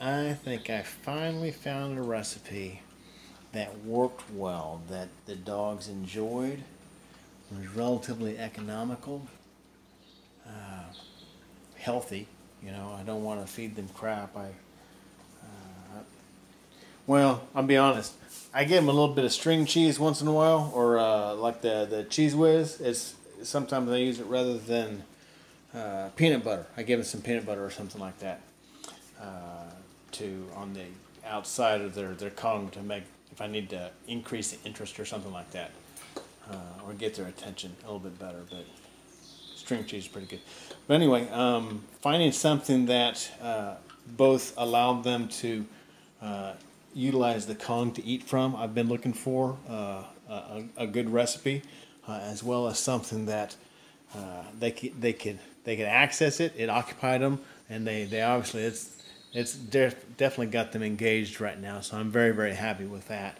I think I finally found a recipe that worked well, that the dogs enjoyed, was relatively economical, healthy. You know, I don't want to feed them crap. Well, I'll be honest. I give them a little bit of string cheese once in a while, or like the Cheese Whiz. Sometimes I use it rather than peanut butter. I give them some peanut butter or something like that on the outside of their Kong to make, if I need to increase the interest or something like that, or get their attention a little bit better. But string cheese is pretty good. But anyway, finding something that both allowed them to utilize the Kong to eat from. I've been looking for a good recipe, as well as something that they could access it. It occupied them, and they obviously it's definitely got them engaged right now. So I'm very, very happy with that.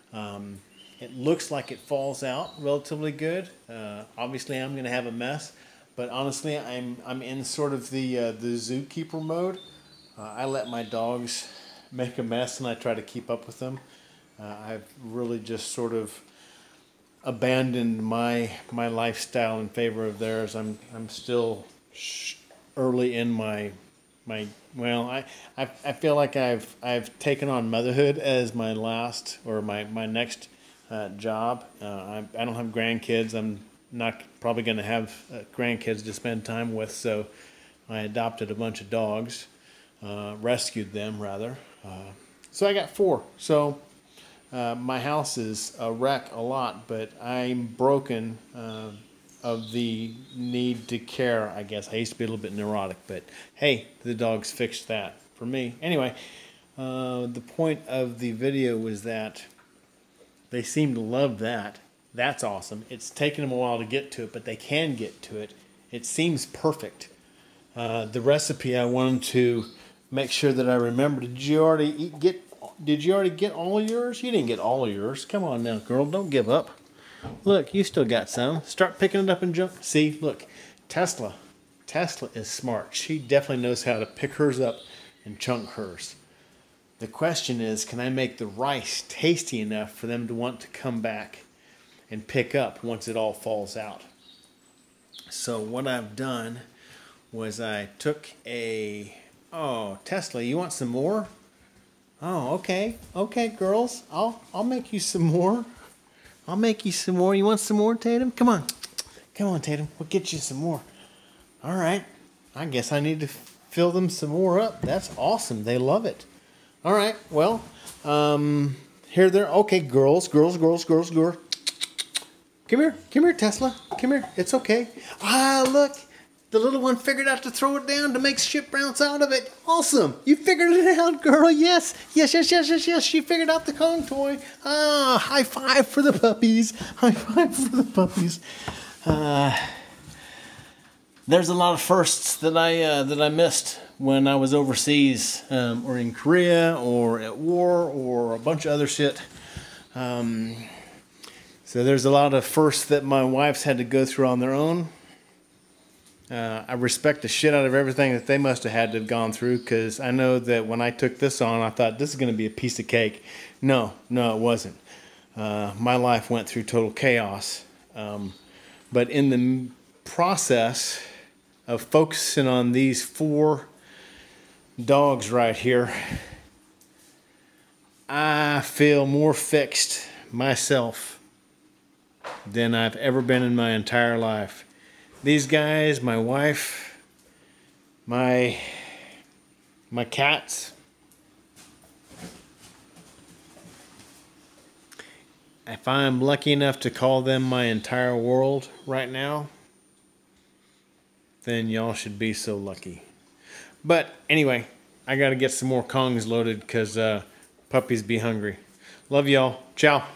It looks like it falls out relatively good. Obviously, I'm going to have a mess, but honestly, I'm in sort of the zookeeper mode. I let my dogs make a mess, and I try to keep up with them. I've really just sort of abandoned my lifestyle in favor of theirs. I'm still early in my well, I feel like I've taken on motherhood as my last or my next job. I don't have grandkids. I'm not probably going to have grandkids to spend time with, so I adopted a bunch of dogs, rescued them rather. So I got 4. So my house is a wreck a lot, but I'm broken of the need to care, I guess. I used to be a little bit neurotic, but hey, the dogs fixed that for me. Anyway, the point of the video was that they seem to love that. That's awesome. It's taken them a while to get to it, but they can get to it. It seems perfect. The recipe, I wanted to make sure that I remember. Did you already get all of yours? You didn't get all of yours. Come on now, girl. Don't give up. Look, you still got some. Start picking it up and jump. See, look, Tesla is smart. She definitely knows how to pick hers up and chunk hers. The question is, can I make the rice tasty enough for them to want to come back and pick up once it all falls out? So what I've done was I took oh, Tesla, you want some more? Oh, okay. Okay, girls. I'll make you some more. I'll make you some more. You want some more, Tatum? Come on. Come on, Tatum. We'll get you some more. All right. I guess I need to fill them some more up. That's awesome. They love it. All right. Well, here they're. Okay, girls. Come here, Tesla. Come here. It's okay. Ah, look. The little one figured out to throw it down to make shit bounce out of it. Awesome. You figured it out, girl. Yes. She figured out the Kong toy. Ah, high five for the puppies. High five for the puppies. There's a lot of firsts that I missed when I was overseas, or in Korea, or at war, or a bunch of other shit. So there's a lot of firsts that my wives had to go through on their own. I respect the shit out of everything that they must have had to have gone through, because I know that when I took this on, I thought this is going to be a piece of cake. No, it wasn't. My life went through total chaos. But in the process of focusing on these 4 dogs right here, I feel more fixed myself than I've ever been in my entire life. These guys, my wife, my cats. If I'm lucky enough to call them my entire world right now, then y'all should be so lucky. But anyway, I got to get some more Kongs loaded because puppies be hungry. Love y'all. Ciao.